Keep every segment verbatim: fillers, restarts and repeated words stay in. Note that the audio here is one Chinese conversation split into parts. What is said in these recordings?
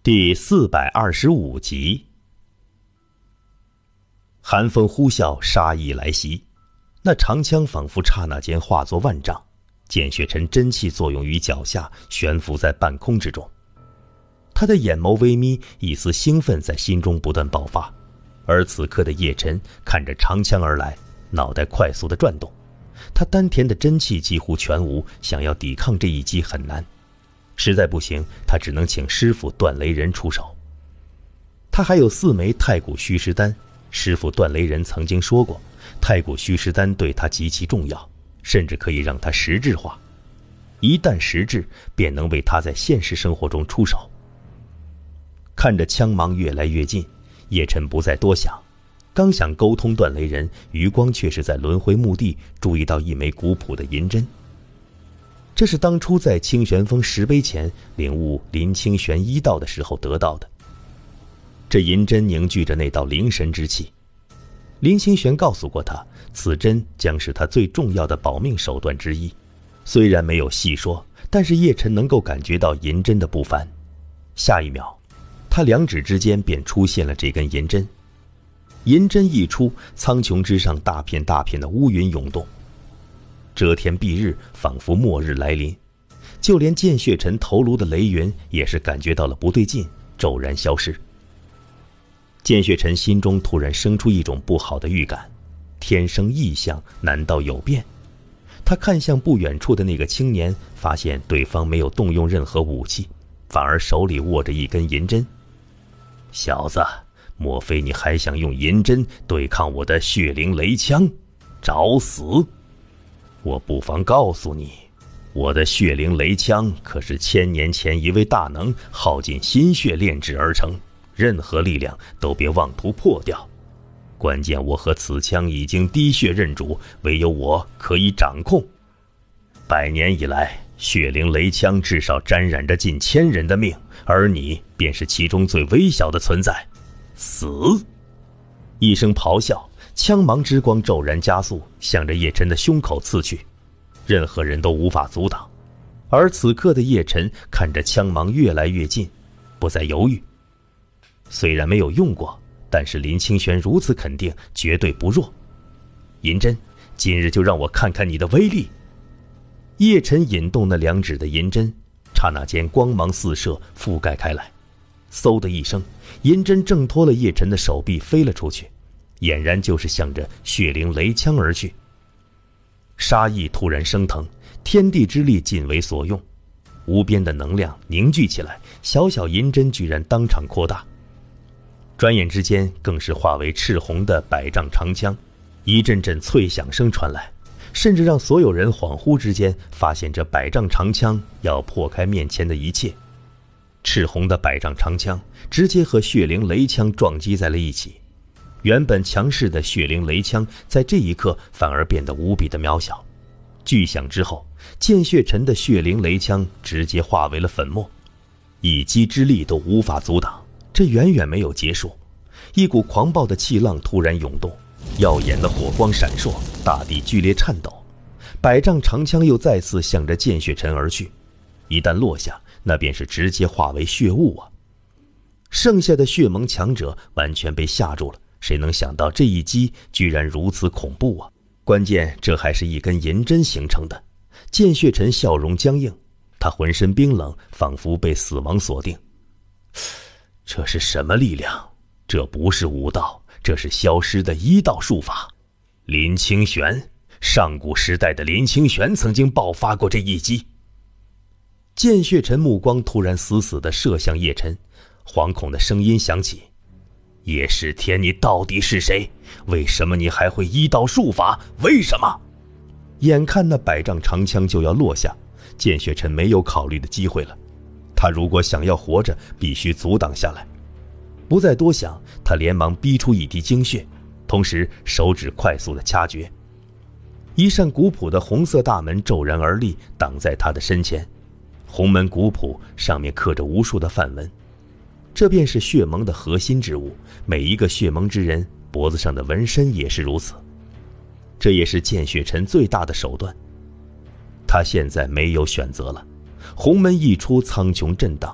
第四百二十五集。寒风呼啸，杀意来袭，那长枪仿佛刹那间化作万丈，见血尘真气作用于脚下，悬浮在半空之中。他的眼眸微眯，一丝兴奋在心中不断爆发。而此刻的叶晨看着长枪而来，脑袋快速地转动，他丹田的真气几乎全无，想要抵抗这一击很难。实在不行，他只能请师傅段雷人出手。他还有四枚太古虚实丹，师傅段雷人曾经说过，太古虚实丹对他极其重要，甚至可以让他实质化。一旦实质，便能为他在现实生活中出手。看着枪芒越来越近，叶晨不再多想，刚想沟通段雷人，余光却是在轮回墓地注意到一枚古朴的银针。这是当初在清玄峰石碑前领悟林清玄医道的时候得到的。这银针凝聚着那道灵神之气，林清玄告诉过他，此针将是他最重要的保命手段之一。虽然没有细说，但是叶晨能够感觉到银针的不凡。下一秒，他两指之间便出现了这根银针。银针一出，苍穹之上大片大片的乌云涌动，遮天蔽日，仿佛末日来临。就连见血尘头颅的雷云也是感觉到了不对劲，骤然消失。见血尘心中突然生出一种不好的预感，天生异象，难道有变？他看向不远处的那个青年，发现对方没有动用任何武器，反而手里握着一根银针。小子，莫非你还想用银针对抗我的血灵雷枪？找死！我不妨告诉你，我的血灵雷枪可是千年前一位大能耗尽心血炼制而成，任何力量都别妄图破掉。关键我和此枪已经滴血认主，唯有我可以掌控。百年以来，血灵雷枪至少沾染着近千人的命，而你便是其中最微小的存在。死！一声咆哮，枪芒之光骤然加速，向着叶晨的胸口刺去，任何人都无法阻挡。而此刻的叶晨看着枪芒越来越近，不再犹豫。虽然没有用过，但是林清玄如此肯定，绝对不弱。银针，今日就让我看看你的威力。叶晨引动那两指的银针，刹那间光芒四射，覆盖开来。嗖的一声，银针挣脱了叶晨的手臂，飞了出去，俨然就是向着血灵雷枪而去。杀意突然升腾，天地之力尽为所用，无边的能量凝聚起来，小小银针居然当场扩大。转眼之间，更是化为赤红的百丈长枪，一阵阵脆响声传来，甚至让所有人恍惚之间发现这百丈长枪要破开面前的一切。赤红的百丈长枪直接和血灵雷枪撞击在了一起，原本强势的血灵雷枪在这一刻反而变得无比的渺小。巨响之后，见血尘的血灵雷枪直接化为了粉末，一击之力都无法阻挡。这远远没有结束，一股狂暴的气浪突然涌动，耀眼的火光闪烁，大地剧烈颤抖。百丈长枪又再次向着见血尘而去，一旦落下，那便是直接化为血雾啊！剩下的血盟强者完全被吓住了，谁能想到这一击居然如此恐怖啊！关键这还是一根银针形成的。见血尘笑容僵硬，他浑身冰冷，仿佛被死亡锁定。这是什么力量？这不是武道，这是消失的医道术法。林清玄，上古时代的林清玄曾经爆发过这一击。见血尘目光突然死死地射向叶晨，惶恐的声音响起：叶世天，你到底是谁？为什么你还会医道术法？为什么？眼看那百丈长枪就要落下，见血尘没有考虑的机会了。他如果想要活着，必须阻挡下来。不再多想，他连忙逼出一滴精血，同时手指快速的掐诀。一扇古朴的红色大门骤然而立，挡在他的身前。红门古朴，上面刻着无数的梵文，这便是血盟的核心之物。每一个血盟之人脖子上的纹身也是如此，这也是见血尘最大的手段。他现在没有选择了，红门一出，苍穹震荡，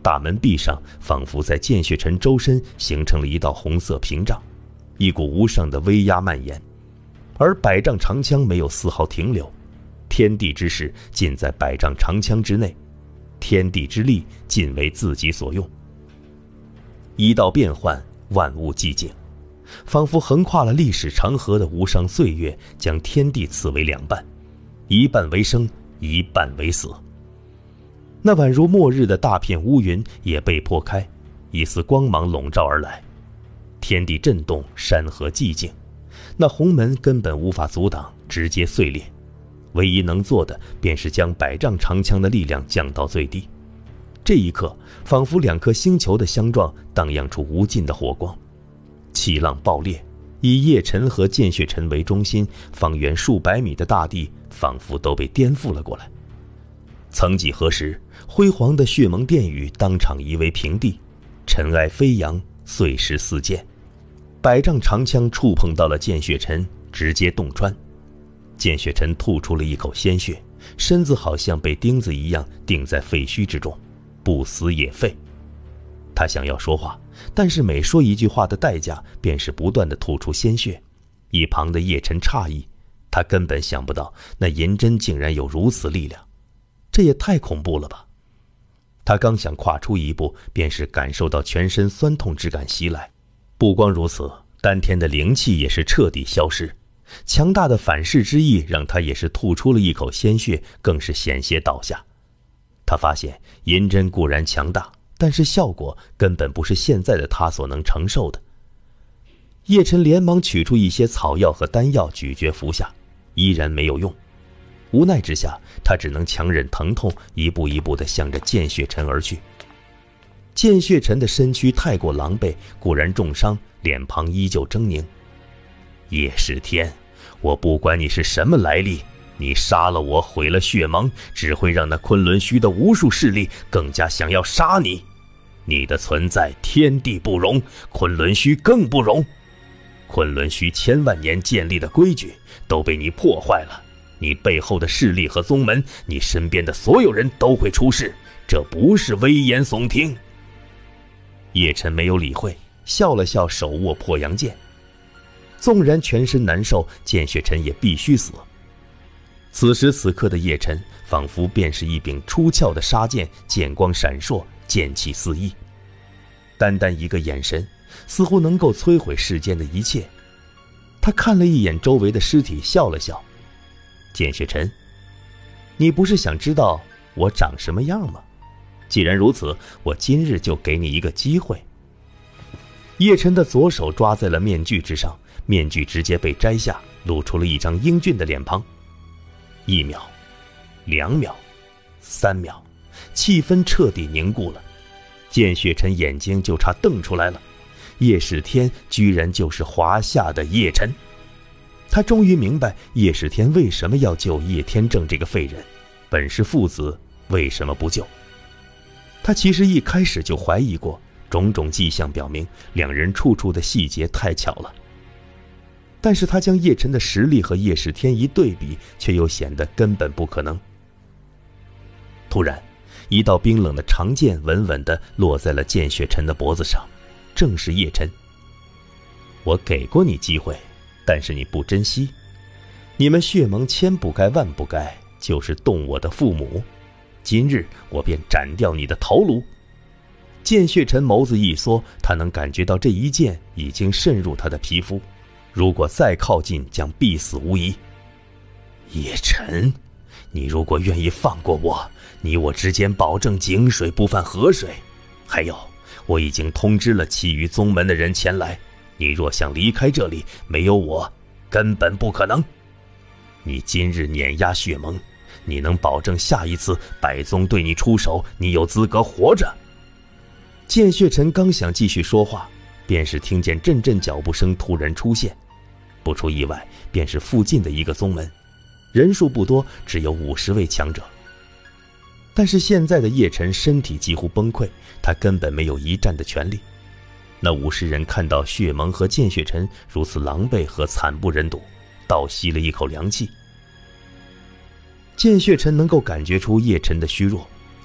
大门壁上仿佛在见血尘周身形成了一道红色屏障，一股无上的威压蔓延。而百丈长枪没有丝毫停留，天地之势尽在百丈长枪之内，天地之力尽为自己所用。一道变幻，万物寂静，仿佛横跨了历史长河的无上岁月，将天地刺为两半，一半为生，一半为死。那宛如末日的大片乌云也被破开，一丝光芒笼罩而来，天地震动，山河寂静，那鸿门根本无法阻挡，直接碎裂。唯一能做的便是将百丈长枪的力量降到最低。这一刻，仿佛两颗星球的相撞，荡漾出无尽的火光，气浪爆裂，以叶尘和见血尘为中心，方圆数百米的大地仿佛都被颠覆了过来。曾几何时，辉煌的血盟殿宇当场夷为平地，尘埃飞扬，碎石四溅。百丈长枪触碰到了见血尘，直接洞穿。见血尘吐出了一口鲜血，身子好像被钉子一样钉在废墟之中，不死也废。他想要说话，但是每说一句话的代价便是不断地吐出鲜血。一旁的叶晨诧异，他根本想不到那银针竟然有如此力量，这也太恐怖了吧。他刚想跨出一步，便是感受到全身酸痛之感袭来。不光如此，丹田的灵气也是彻底消失，强大的反噬之意让他也是吐出了一口鲜血，更是险些倒下。他发现银针固然强大，但是效果根本不是现在的他所能承受的。叶晨连忙取出一些草药和丹药咀嚼服下，依然没有用。无奈之下，他只能强忍疼痛，一步一步地向着见血尘而去。见血尘的身躯太过狼狈，固然重伤，脸庞依旧狰狞。叶世天，我不管你是什么来历，你杀了我，毁了血盟，只会让那昆仑虚的无数势力更加想要杀你。你的存在天地不容，昆仑虚更不容。昆仑虚千万年建立的规矩都被你破坏了，你背后的势力和宗门，你身边的所有人都会出事，这不是危言耸听。叶晨没有理会，笑了笑，手握破阳剑。纵然全身难受，见血尘也必须死。此时此刻的叶晨仿佛便是一柄出鞘的杀剑，剑光闪烁，剑气四溢。单单一个眼神，似乎能够摧毁世间的一切。他看了一眼周围的尸体，笑了笑。见血尘，你不是想知道我长什么样吗？既然如此，我今日就给你一个机会。叶晨的左手抓在了面具之上，面具直接被摘下，露出了一张英俊的脸庞。一秒，两秒，三秒，气氛彻底凝固了。见血尘眼睛就差瞪出来了，叶世天居然就是华夏的叶晨。他终于明白叶世天为什么要救叶天正这个废人，本是父子，为什么不救？他其实一开始就怀疑过，种种迹象表明两人处处的细节太巧了。但是他将叶晨的实力和叶世天一对比，却又显得根本不可能。突然，一道冰冷的长剑稳稳地落在了见血尘的脖子上，正是叶晨。我给过你机会，但是你不珍惜。你们血盟千不该万不该，就是动我的父母。今日我便斩掉你的头颅。见血尘眸子一缩，他能感觉到这一剑已经渗入他的皮肤，如果再靠近，将必死无疑。叶晨，你如果愿意放过我，你我之间保证井水不犯河水。还有，我已经通知了其余宗门的人前来，你若想离开这里，没有我，根本不可能。你今日碾压血盟，你能保证下一次百宗对你出手，你有资格活着？见血尘刚想继续说话，便是听见阵阵脚步声突然出现，不出意外，便是附近的一个宗门，人数不多，只有五十位强者。但是现在的叶晨身体几乎崩溃，他根本没有一战的权利。那五十人看到血盟和见血尘如此狼狈和惨不忍睹，倒吸了一口凉气。见血尘能够感觉出叶晨的虚弱，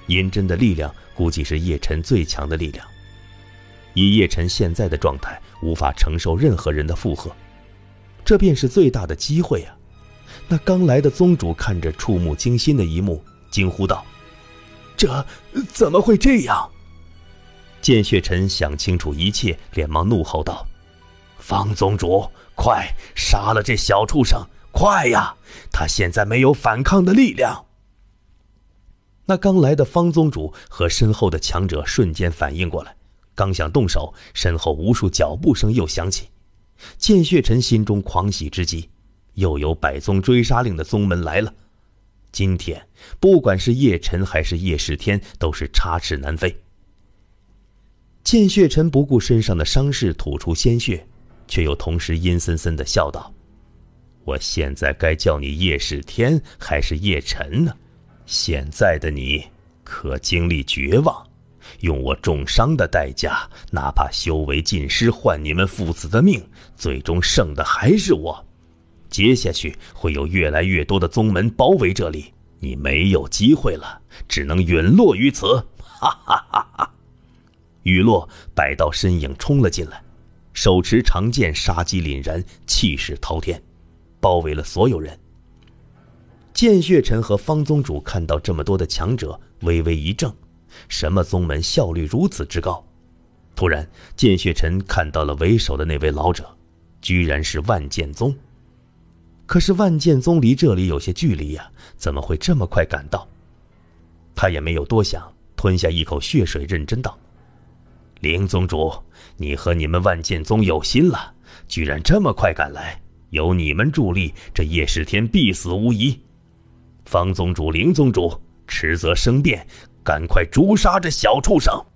银针的力量估计是叶晨最强的力量。以叶晨现在的状态，无法承受任何人的附和，这便是最大的机会啊！那刚来的宗主看着触目惊心的一幕，惊呼道：“这怎么会这样？”见血尘想清楚一切，连忙怒吼道：“方宗主，快杀了这小畜生！快呀！他现在没有反抗的力量。”那刚来的方宗主和身后的强者瞬间反应过来，刚想动手，身后无数脚步声又响起。见血尘心中狂喜之极，又有百宗追杀令的宗门来了。今天不管是叶晨还是叶世天，都是插翅难飞。见血尘不顾身上的伤势，吐出鲜血，却又同时阴森森地笑道：“我现在该叫你叶世天还是叶晨呢？现在的你可经历绝望，用我重伤的代价，哪怕修为尽失换你们父子的命，最终胜的还是我。接下去会有越来越多的宗门包围这里，你没有机会了，只能陨落于此！”哈哈哈哈！雨落，百道身影冲了进来，手持长剑，杀机凛然，气势滔天，包围了所有人。见血尘和方宗主看到这么多的强者，微微一怔，什么宗门效率如此之高？突然，见血尘看到了为首的那位老者，居然是万剑宗。可是万剑宗离这里有些距离呀、啊，怎么会这么快赶到？他也没有多想，吞下一口血水，认真道：“灵宗主，你和你们万剑宗有心了，居然这么快赶来，有你们助力，这叶世天必死无疑。方宗主、灵宗主，迟则生变，赶快诛杀这小畜生！”